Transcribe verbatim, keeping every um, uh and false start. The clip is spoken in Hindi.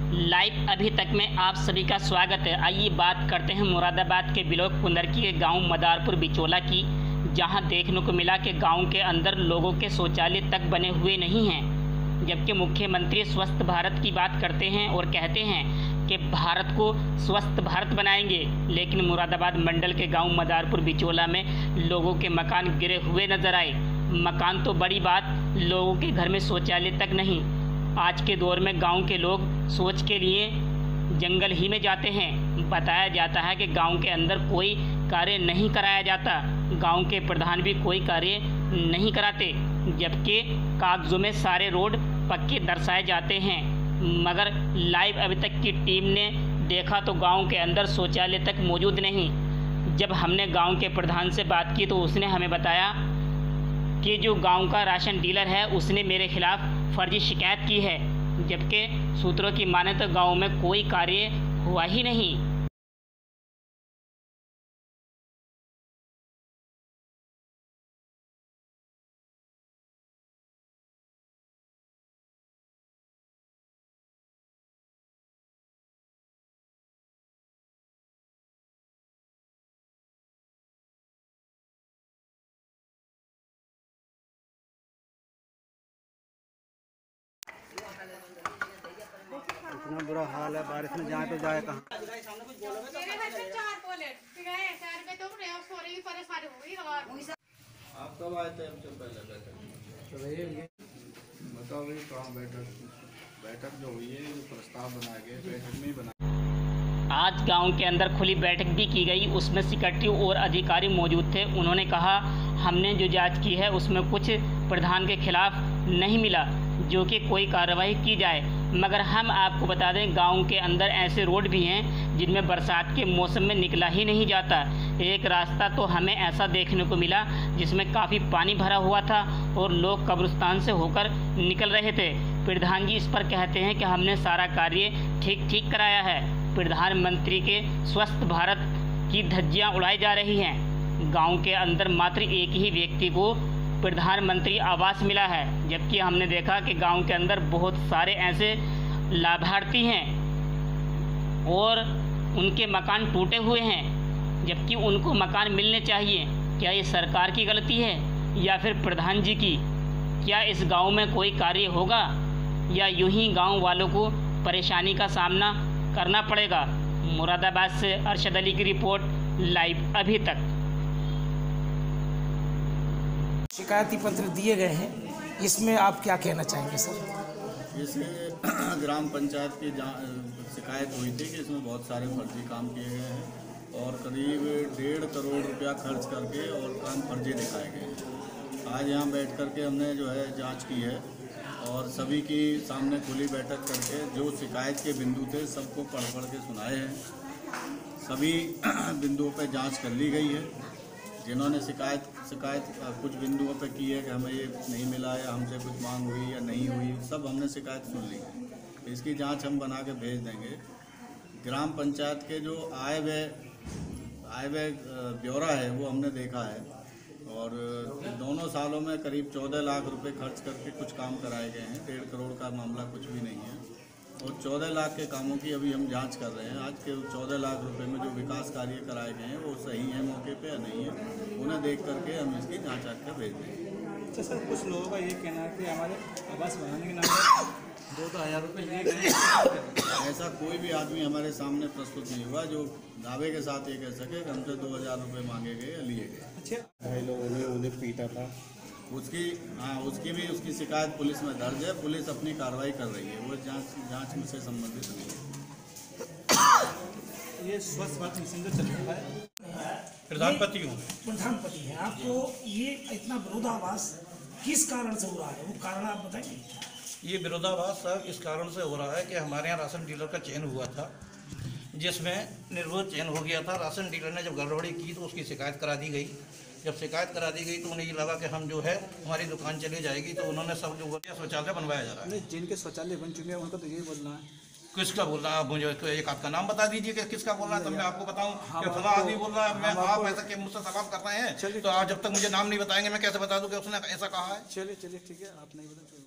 लाइव अभी तक में आप सभी का स्वागत है। आइए बात करते हैं मुरादाबाद के ब्लॉक कुंदरकी के गांव मदारपुर बिचौला की, जहां देखने को मिला कि गांव के अंदर लोगों के शौचालय तक बने हुए नहीं हैं। जबकि मुख्यमंत्री स्वस्थ भारत की बात करते हैं और कहते हैं कि भारत को स्वस्थ भारत बनाएंगे, लेकिन मुरादाबाद मंडल के गांव मदारपुर बिचौला में लोगों के मकान गिरे हुए नजर आए। मकान तो बड़ी बात, लोगों के घर में शौचालय तक नहीं। आज के दौर में गांव के लोग शौच के लिए जंगल ही में जाते हैं। बताया जाता है कि गांव के अंदर कोई कार्य नहीं कराया जाता, गांव के प्रधान भी कोई कार्य नहीं कराते, जबकि कागजों में सारे रोड पक्के दर्शाए जाते हैं। मगर लाइव अभी तक की टीम ने देखा तो गांव के अंदर शौचालय तक मौजूद नहीं। जब हमने गांव के प्रधान से बात की तो उसने हमें बताया कि जो गांव का राशन डीलर है उसने मेरे खिलाफ फर्जी शिकायत की है, जबकि सूत्रों की माने तो गांव में कोई कार्य हुआ ही नहीं। इतना बुरा हाल है, बारिश में जाए तो जाए कहाँ। आप कब आए थे? हमसे पहले बैठक बताओ भाई, कहाँ बैठक बैठक जो हुई है, जो प्रस्ताव बनाए गए बैठक में ही बना। आज गांव के अंदर खुली बैठक भी की गई, उसमें सेक्रेटरी और अधिकारी मौजूद थे। उन्होंने कहा हमने जो जांच की है उसमें कुछ प्रधान के खिलाफ नहीं मिला जो कि कोई कार्रवाई की जाए। मगर हम आपको बता दें, गांव के अंदर ऐसे रोड भी हैं जिनमें बरसात के मौसम में निकला ही नहीं जाता। एक रास्ता तो हमें ऐसा देखने को मिला जिसमें काफ़ी पानी भरा हुआ था और लोग कब्रिस्तान से होकर निकल रहे थे। प्रधान जी इस पर कहते हैं कि हमने सारा कार्य ठीक ठीक कराया है। प्रधानमंत्री के स्वस्थ भारत की धज्जियाँ उड़ाई जा रही हैं। गांव के अंदर मात्र एक ही व्यक्ति को प्रधानमंत्री आवास मिला है, जबकि हमने देखा कि गांव के अंदर बहुत सारे ऐसे लाभार्थी हैं और उनके मकान टूटे हुए हैं, जबकि उनको मकान मिलने चाहिए। क्या ये सरकार की गलती है या फिर प्रधान जी की? क्या इस गांव में कोई कार्य होगा या यूं ही गांव वालों को परेशानी का सामना करना पड़ेगा? मुरादाबाद से अरशद अली की रिपोर्ट, लाइव अभी तक। शिकायती पत्र दिए गए हैं, इसमें आप क्या कहना चाहेंगे सर? जैसे ग्राम पंचायत की शिकायत हुई थी कि इसमें बहुत सारे फर्जी काम किए गए हैं और करीब डेढ़ करोड़ रुपया खर्च करके और काम फर्जी दिखाए गए हैं। आज यहाँ बैठ करके हमने जो है जांच की है और सभी की सामने खुली बैठक करके जो शिकायत के बिंदु थे सबको पढ़ पढ़ के सुनाए हैं। सभी बिंदुओं पर जाँच कर ली गई है। जिन्होंने शिकायत शिकायत कुछ बिंदुओं पर की है कि हमें ये नहीं मिला या हमसे कुछ मांग हुई या नहीं हुई, सब हमने शिकायत सुन ली है। इसकी जांच हम बना के भेज देंगे। ग्राम पंचायत के जो आय व्यय आय व्यय ब्यौरा है वो हमने देखा है और दोनों सालों में करीब चौदह लाख रुपए खर्च करके कुछ काम कराए गए हैं। डेढ़ करोड़ का मामला कुछ भी नहीं है और चौदह लाख के कामों की अभी हम जांच कर रहे हैं। आज के चौदह लाख रुपए में जो विकास कार्य कराए गए हैं वो सही है मौके पे या नहीं है, उन्हें देख करके हम इसकी जांच आकर भेज देंगे। अच्छा सर, कुछ लोगों का ये कहना है कि हमारे आवास बनाने के नाम पर दो दो हज़ार रुपये लिए गए। ऐसा कोई भी आदमी हमारे सामने प्रस्तुत नहीं हुआ जो दावे के साथ ये कह सके कि हमसे दो हज़ार रुपये मांगे गए या लिए गए। अच्छा, ढाई लोगों ने उन्हें पीटा था, उसकी हाँ उसकी भी उसकी शिकायत पुलिस में दर्ज है। पुलिस अपनी कार्रवाई कर रही है, वो जांच जांच में से संबंधित नहीं है। ये स्वच्छ भारत मिशन जो चल रहा है, प्रधानपति हूँ प्रधानपति है आपको, ये इतना विरोधाभास किस कारण से हो रहा है, वो कारण आप बताएंगे? ये विरोधाभास सर इस कारण से हो रहा है कि हमारे यहाँ राशन डीलर का चयन हुआ था, जिसमें निर्विरोध चयन हो गया था। राशन डीलर ने जब गड़बड़ी की तो उसकी शिकायत करा दी गई। जब शिकायत करा दी गई तो उन्हें ये लगा कि हम जो है हमारी दुकान चली जाएगी, तो उन्होंने सब जो शौचालय बनवाया जा रहा है। नहीं, जिनके शौचालय बन चुके हैं उनका तो यही बोलना है। किसका बोल रहा है? मुझे एक आपका नाम बता दीजिए कि किसका बोल रहा है, तब मैं आपको बताऊं कि फला आदमी बोल रहा है। मैं आप ऐसा कि मुझसे सवाल कर रहे हैं, तो आप जब तक मुझे नाम नहीं बताएंगे मैं कैसे बता दूं कि उसने ऐसा कहा है? चलिए चलिए ठीक है, आप नहीं बता।